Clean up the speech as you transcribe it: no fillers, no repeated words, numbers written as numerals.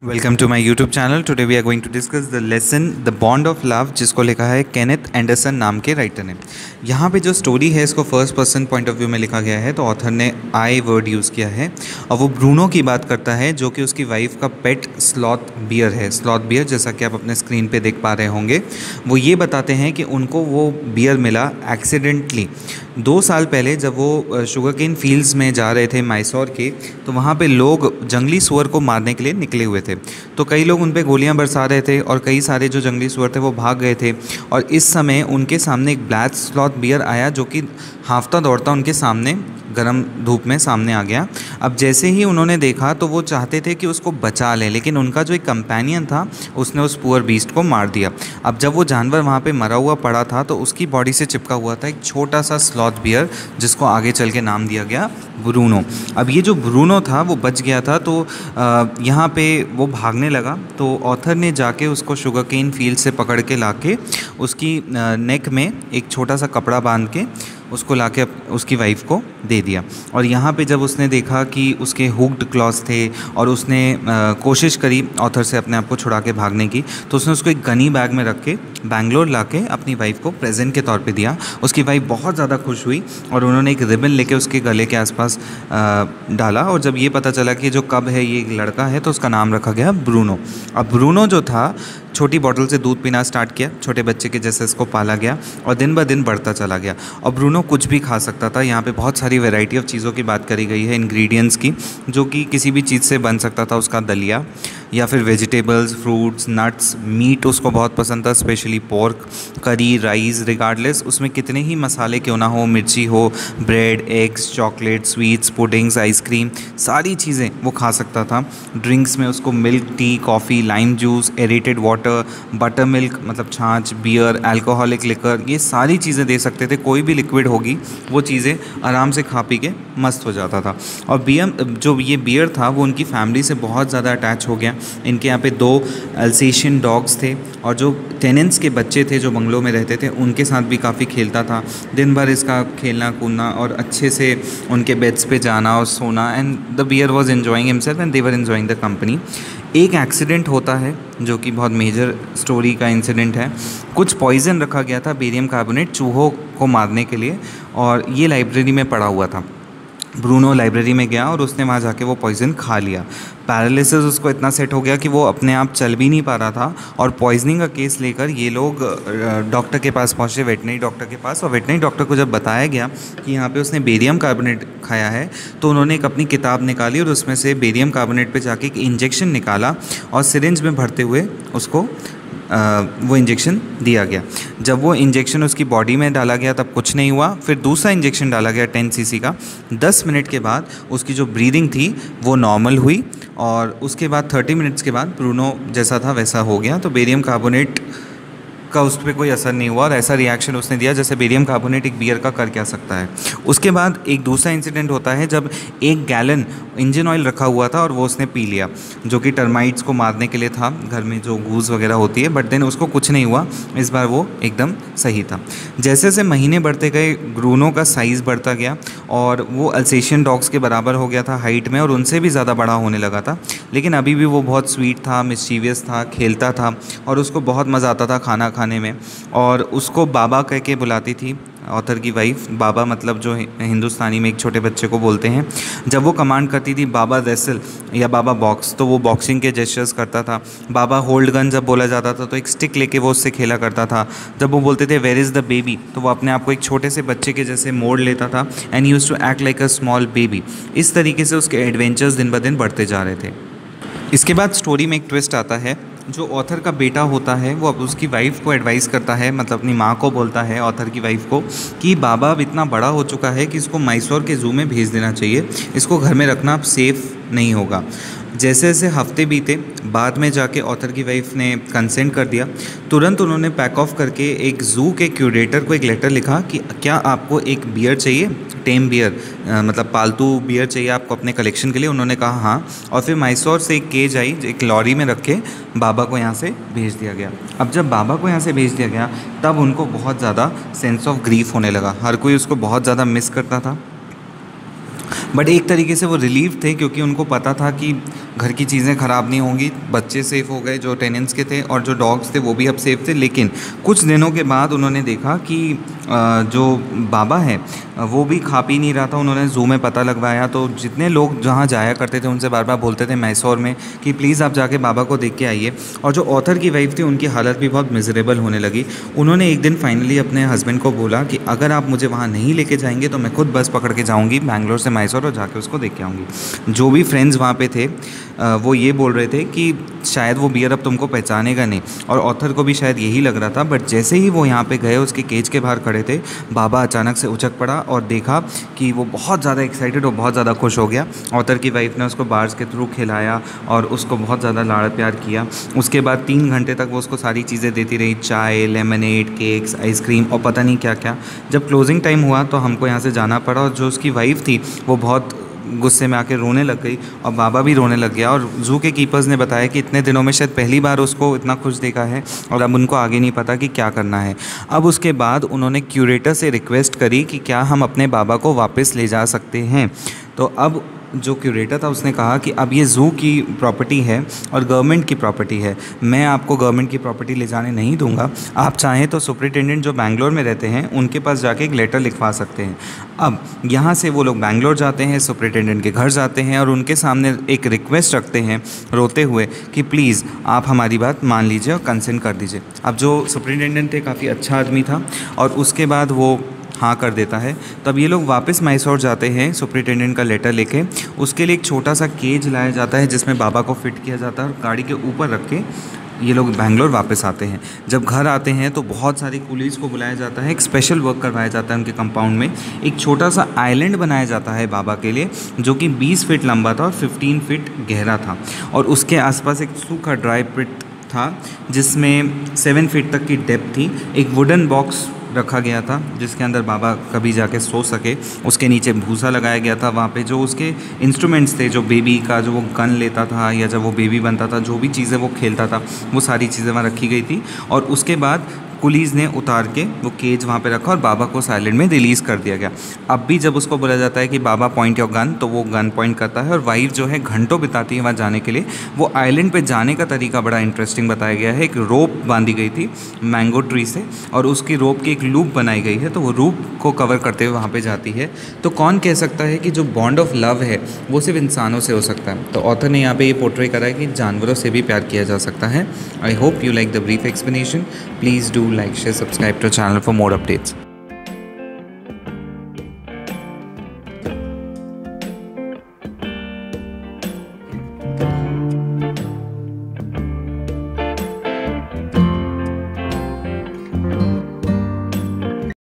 Welcome to my YouTube channel. Today we are going to discuss the lesson the bond of love, जिसको लिखा है Kenneth Anderson नाम के writer ने। यहाँ पे जो स्टोरी है इसको first person point of view में लिखा गया है, तो ऑथर ने आई वर्ड यूज़ किया है और वो ब्रूनो की बात करता है जो कि उसकी वाइफ का पेट स्लॉथ बियर है। स्लॉथ बियर, जैसा कि आप अपने स्क्रीन पे देख पा रहे होंगे, वो ये बताते हैं कि उनको वो बियर मिला एक्सीडेंटली 2 साल पहले जब वो शुगर केन फील्ड्स में जा रहे थे मैसूर के, तो वहाँ पे लोग जंगली सुअर को मारने के लिए निकले हुए थे। तो कई लोग उन पे गोलियां बरसा रहे थे और कई सारे जो जंगली सुअर थे वो भाग गए थे। और इस समय उनके सामने एक ब्लैक स्लॉथ बियर आया जो कि हाँफता दौड़ता उनके सामने गर्म धूप में सामने आ गया। अब जैसे ही उन्होंने देखा तो वो चाहते थे कि उसको बचा लें, लेकिन उनका जो एक कंपेनियन था उसने उस पुअर बीस्ट को मार दिया। अब जब वो जानवर वहाँ पे मरा हुआ पड़ा था तो उसकी बॉडी से चिपका हुआ था एक छोटा सा स्लॉथ बियर, जिसको आगे चल के नाम दिया गया ब्रूनो। अब ये जो ब्रूनो था वो बच गया था, तो यहाँ पे वो भागने लगा। तो ऑथर ने जाके उसको शुगर केन फील्ड से पकड़ के लाके उसकी नेक में एक छोटा सा कपड़ा बांध के उसको लाके उसकी वाइफ को दे दिया। और यहाँ पे जब उसने देखा कि उसके हुक्ड क्लॉज थे और उसने कोशिश करी ऑथर से अपने आप को छुड़ा के भागने की, तो उसने उसको एक गनी बैग में रख के बैंगलोर लाके अपनी वाइफ को प्रेजेंट के तौर पे दिया। उसकी वाइफ बहुत ज़्यादा खुश हुई और उन्होंने एक रिबन लेके उसके गले के आसपास डाला। और जब ये पता चला कि जो कब है ये एक लड़का है, तो उसका नाम रखा गया ब्रूनो। अब ब्रूनो जो था छोटी बॉटल से दूध पीना स्टार्ट किया, छोटे बच्चे के जैसे इसको पाला गया और दिन ब दिन बढ़ता चला गया। और ब्रूनो कुछ भी खा सकता था। यहाँ पे बहुत सारी वैरायटी ऑफ चीज़ों की बात करी गई है, इंग्रेडिएंट्स की, जो कि किसी भी चीज़ से बन सकता था। उसका दलिया या फिर वेजिटेबल्स, फ्रूट्स, नट्स, मीट उसको बहुत पसंद था, specially pork, curry, rice, regardless उसमें कितने ही मसाले क्यों ना हो, मिर्ची हो, bread, eggs, chocolate, sweets, puddings, ice cream, सारी चीज़ें वो खा सकता था। ड्रिंक्स में उसको milk tea, coffee, lime juice, aerated water, butter milk मतलब छाछ, बियर, अल्कोहलिक लिकर, ये सारी चीज़ें दे सकते थे। कोई भी लिक्विड होगी वो चीज़ें आराम से खा पी के मस्त हो जाता था। और जो ये बियर था वो उनकी फैमिली से बहुत ज़्यादा अटैच हो गया। इनके यहाँ पे 2 अल्सेशियन डॉग्स थे और जो टेनेंट्स के बच्चे थे जो बंगलों में रहते थे उनके साथ भी काफ़ी खेलता था। दिन भर इसका खेलना कूदना और अच्छे से उनके बेड्स पे जाना और सोना, and the bear was enjoying himself and they were enjoying the company. एक एक्सीडेंट होता है जो कि बहुत मेजर स्टोरी का इंसिडेंट है। कुछ पॉइज़न रखा गया था बेरियम कार्बोनेट चूहों को मारने के लिए, और ये लाइब्रेरी में पड़ा हुआ था। ब्रूनो लाइब्रेरी में गया और उसने वहाँ जाके वो पॉइज़न खा लिया। पैरालिसिस उसको इतना सेट हो गया कि वो अपने आप चल भी नहीं पा रहा था। और पॉइजनिंग का केस लेकर ये लोग डॉक्टर के पास पहुँचे, वेटनरी डॉक्टर के पास। और वेटनरी डॉक्टर को जब बताया गया कि यहाँ पे उसने बेरियम कार्बोनेट खाया है, तो उन्होंने एक अपनी किताब निकाली और उसमें से बेरियम कार्बोनेट पे जाके एक इंजेक्शन निकाला और सिरिंज में भरते हुए उसको वो इंजेक्शन दिया गया। जब वो इंजेक्शन उसकी बॉडी में डाला गया तब कुछ नहीं हुआ। फिर दूसरा इंजेक्शन डाला गया 10 सीसी का। 10 मिनट के बाद उसकी जो ब्रीदिंग थी वो नॉर्मल हुई और उसके बाद 30 मिनट्स के बाद ब्रूनो जैसा था वैसा हो गया। तो बेरियम कार्बोनेट का उस पर कोई असर नहीं हुआ और ऐसा रिएक्शन उसने दिया जैसे बेरियम कार्बोनेट एक बियर का कर क्या सकता है। उसके बाद एक दूसरा इंसिडेंट होता है जब 1 गैलन इंजन ऑयल रखा हुआ था और वो उसने पी लिया, जो कि टर्माइट्स को मारने के लिए था, घर में जो गूज वगैरह होती है। बट देन उसको कुछ नहीं हुआ, इस बार वो एकदम सही था। जैसे जैसे महीने बढ़ते गए ब्रूनो का साइज़ बढ़ता गया और वो अल्सेशियन डॉग्स के बराबर हो गया था हाइट में और उनसे भी ज़्यादा बड़ा होने लगा था। लेकिन अभी भी वो बहुत स्वीट था, मिस्चीवियस था, खेलता था और उसको बहुत मज़ा आता था खाना खाने में। और उसको बाबा कह के बुलाती थी ऑथर की वाइफ। बाबा मतलब जो हिंदुस्तानी में एक छोटे बच्चे को बोलते हैं। जब वो कमांड करती थी बाबा रेसल या बाबा बॉक्स, तो वो बॉक्सिंग के जेस्चर्स करता था। बाबा होल्ड गन जब बोला जाता था तो एक स्टिक लेके वो उससे खेला करता था। जब वो बोलते थे वेयर इज़ द बेबी, तो वो अपने आप को एक छोटे से बच्चे के जैसे मोड़ लेता था। And used to act like a small baby. इस तरीके से उसके एडवेंचर्स दिन ब दिन बढ़ते जा रहे थे। इसके बाद स्टोरी में एक ट्विस्ट आता है। जो ऑथर का बेटा होता है वो अब उसकी वाइफ को एडवाइस करता है, मतलब अपनी माँ को बोलता है, ऑथर की वाइफ को, कि बाबा अब इतना बड़ा हो चुका है कि इसको मैसूर के ज़ू में भेज देना चाहिए, इसको घर में रखना अब सेफ़ नहीं होगा। जैसे जैसे हफ्ते बीते, बाद में जाके ऑथर की वाइफ ने कंसेंट कर दिया। तुरंत उन्होंने पैक ऑफ करके एक ज़ू के क्यूरेटर को एक लेटर लिखा कि क्या आपको एक बियर चाहिए, टेम बियर, मतलब पालतू बियर चाहिए आपको अपने कलेक्शन के लिए। उन्होंने कहा हाँ। और फिर मैसूर से एक केज आई, एक लॉरी में रख के बाबा को यहाँ से भेज दिया गया। अब जब बाबा को यहाँ से भेज दिया गया तब उनको बहुत ज़्यादा सेंस ऑफ ग्रीफ होने लगा। हर कोई उसको बहुत ज़्यादा मिस करता था। बट एक तरीके से वो रिलीव थे क्योंकि उनको पता था कि घर की चीज़ें ख़राब नहीं होंगी, बच्चे सेफ़ हो गए जो टेनेंट्स के थे, और जो डॉग्स थे वो भी अब सेफ़ थे। लेकिन कुछ दिनों के बाद उन्होंने देखा कि जो बाबा है वो भी खा पी नहीं रहा था। उन्होंने ज़ू में पता लगवाया तो जितने लोग जहाँ जाया करते थे उनसे बार बार बोलते थे मैसूर में कि प्लीज़ आप जाके बाबा को देख के आइए। और जो ऑथर की वाइफ थी उनकी हालत भी बहुत मिजरेबल होने लगी। उन्होंने एक दिन फाइनली अपने हस्बैंड को बोला कि अगर आप मुझे वहाँ नहीं लेके जाएंगे तो मैं खुद बस पकड़ के जाऊँगी बैंगलोर से मैसूर और जाके उसको देख के आऊँगी। जो भी फ्रेंड्स वहाँ पे थे वो ये बोल रहे थे कि शायद वो बियर अब तुमको पहचानेगा नहीं, और ऑथर को भी शायद यही लग रहा था। बट जैसे ही वो यहाँ पे गए उसके केज के बाहर खड़े थे, बाबा अचानक से उछक पड़ा और देखा कि वो बहुत ज़्यादा एक्साइटेड और बहुत ज़्यादा खुश हो गया। ऑथर की वाइफ ने उसको बार्स के थ्रू खिलाया और उसको बहुत ज़्यादा लाड़ प्यार किया। उसके बाद 3 घंटे तक वो उसको सारी चीज़ें देती रही, चाय, लेमनेड, केक्स, आइसक्रीम और पता नहीं क्या क्या। जब क्लोजिंग टाइम हुआ तो हमको यहाँ से जाना पड़ा, और जो उसकी वाइफ थी वो बहुत गुस्से में आके रोने लग गई और बाबा भी रोने लग गया। और ज़ू के कीपर्स ने बताया कि इतने दिनों में शायद पहली बार उसको इतना खुश देखा है और अब उनको आगे नहीं पता कि क्या करना है। अब उसके बाद उन्होंने क्यूरेटर से रिक्वेस्ट करी कि क्या हम अपने बाबा को वापस ले जा सकते हैं। तो अब जो क्यूरेटर था उसने कहा कि अब ये ज़ू की प्रॉपर्टी है और गवर्नमेंट की प्रॉपर्टी है, मैं आपको गवर्नमेंट की प्रॉपर्टी ले जाने नहीं दूंगा। आप चाहें तो सुपरिटेंडेंट जो बैंगलोर में रहते हैं उनके पास जाके एक लेटर लिखवा सकते हैं। अब यहाँ से वो लोग बैंगलोर जाते हैं, सुपरिटेंडेंट के घर जाते हैं और उनके सामने एक रिक्वेस्ट रखते हैं रोते हुए कि प्लीज़ आप हमारी बात मान लीजिए और कंसेंट कर दीजिए। अब जो सुपरिटेंडेंट थे काफ़ी अच्छा आदमी था और उसके बाद वो हाँ कर देता है। तब ये लोग वापस मैसूर जाते हैं सुपरिटेंडेंट का लेटर लेके। उसके लिए एक छोटा सा केज लाया जाता है जिसमें बाबा को फिट किया जाता है और गाड़ी के ऊपर रख के ये लोग बैंगलोर वापस आते हैं। जब घर आते हैं तो बहुत सारी पुलिस को बुलाया जाता है, एक स्पेशल वर्क करवाया जाता है उनके कंपाउंड में। एक छोटा सा आइलैंड बनाया जाता है बाबा के लिए जो कि 20 फीट लंबा था और 15 फीट गहरा था, और उसके आसपास एक सूखा ड्राई पिट था जिसमें 7 फीट तक की डेप्थ थी। एक वुडन बॉक्स रखा गया था जिसके अंदर बाबा कभी जाके सो सके। उसके नीचे भूसा लगाया गया था। वहाँ पे जो उसके इंस्ट्रूमेंट्स थे, जो बेबी का जो वो गन लेता था या जब वो बेबी बनता था, जो भी चीज़ें वो खेलता था, वो सारी चीज़ें वहाँ रखी गई थी। और उसके बाद पुलिस ने उतार के वो केज वहाँ पे रखा और बाबा को साइलेंट में रिलीज़ कर दिया गया। अब भी जब उसको बोला जाता है कि बाबा पॉइंट योर गन, तो वो गन पॉइंट करता है और वाइफ जो है घंटों बिताती है वहाँ जाने के लिए। वो आइलैंड पे जाने का तरीका बड़ा इंटरेस्टिंग बताया गया है। एक रोप बांधी गई थी मैंगो ट्री से और उसकी रोप की एक लूप बनाई गई है, तो वो रूप को कवर करते हुए वहाँ पर जाती है। तो कौन कह सकता है कि जो बॉन्ड ऑफ लव है वो सिर्फ इंसानों से हो सकता है। तो ऑथर ने यहाँ पे ये पोर्ट्रे करा है कि जानवरों से भी प्यार किया जा सकता है। I hope you like the brief explanation. Please do like, share, subscribe to our channel for more updates.